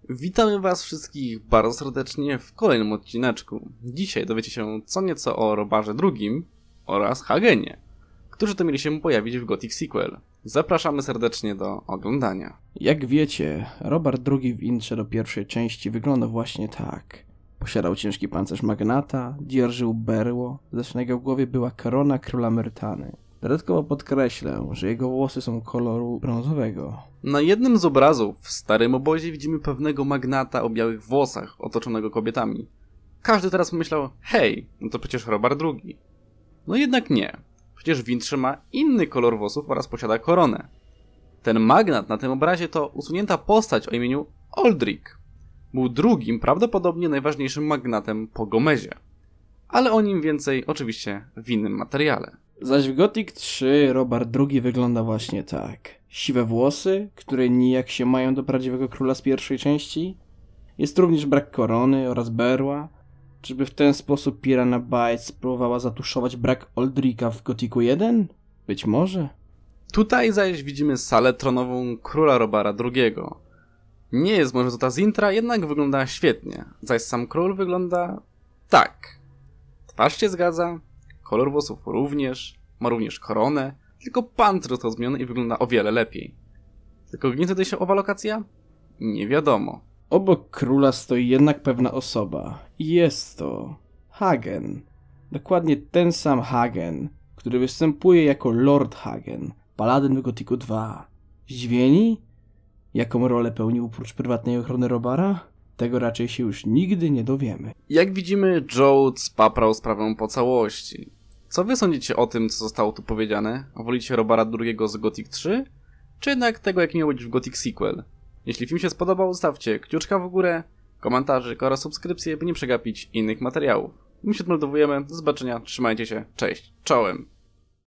Witamy was wszystkich bardzo serdecznie w kolejnym odcineczku. Dzisiaj dowiecie się co nieco o Robarze II oraz Hagenie, którzy to mieli się pojawić w Gothic Sequel. Zapraszamy serdecznie do oglądania. Jak wiecie, Robert II w intrze do pierwszej części wygląda właśnie tak. Posiadał ciężki pancerz magnata, dzierżył berło, zaś na jego głowie była korona króla Myrtany. Dodatkowo podkreślę, że jego włosy są koloru brązowego. Na jednym z obrazów w starym obozie widzimy pewnego magnata o białych włosach, otoczonego kobietami. Każdy teraz pomyślał, hej, no to przecież Robert II. No jednak nie. Przecież w intrze ma inny kolor włosów oraz posiada koronę. Ten magnat na tym obrazie to usunięta postać o imieniu Aldrich. Był drugim, prawdopodobnie najważniejszym magnatem po Gomezie. Ale o nim więcej oczywiście w innym materiale. Zaś w Gothic 3 Robert II wygląda właśnie tak. Siwe włosy, które nijak się mają do prawdziwego króla z pierwszej części. Jest również brak korony oraz berła. Czyżby w ten sposób Piranha Bytes spróbowała zatuszować brak Aldricha w Gothicu 1? Być może. Tutaj zaś widzimy salę tronową króla Robara II. Nie jest może to z intra, jednak wygląda świetnie. Zaś sam król wygląda tak. Twarz się zgadza, kolor włosów również, ma również koronę, tylko pancerz został zmieniony i wygląda o wiele lepiej. Tylko gdzie tutaj się owa lokacja? Nie wiadomo. Obok króla stoi jednak pewna osoba. I jest to Hagen. Dokładnie ten sam Hagen, który występuje jako Lord Hagen, paladyn w Gothicu 2. Zdziwieni? Jaką rolę pełnił oprócz prywatnej ochrony Robara? Tego raczej się już nigdy nie dowiemy. Jak widzimy, Joad spaprał sprawę po całości. Co wy sądzicie o tym, co zostało tu powiedziane? Wolicie Robara II z Gothic 3? Czy jednak tego, jak miał być w Gothic Sequel? Jeśli film się spodobał, zostawcie kciuczka w górę, komentarzyk oraz subskrypcję, by nie przegapić innych materiałów. My się odmeldowujemy, do zobaczenia, trzymajcie się, cześć, czołem!